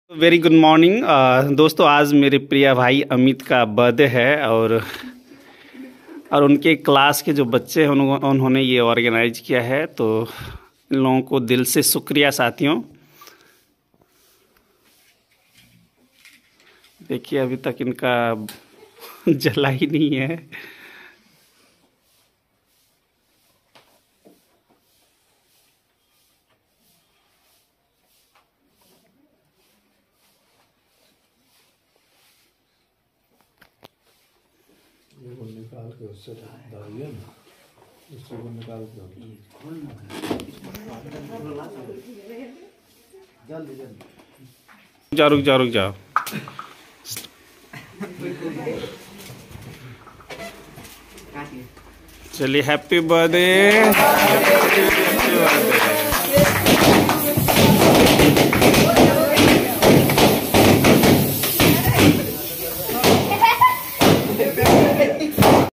Very good morning दोस्तों। आज मेरे प्रिय भाई अमित का बर्थडे है और उनके क्लास के जो बच्चे हैं उन्होंने ये ऑर्गेनाइज किया है, तो इन लोगों को दिल से शुक्रिया साथियों। देखिए अभी तक इनका जला ही नहीं है। वो निकाल के उससे डालिए ना, उससे वो निकाल के रुक जाओ। चलिए हैप्पी बर्थडे।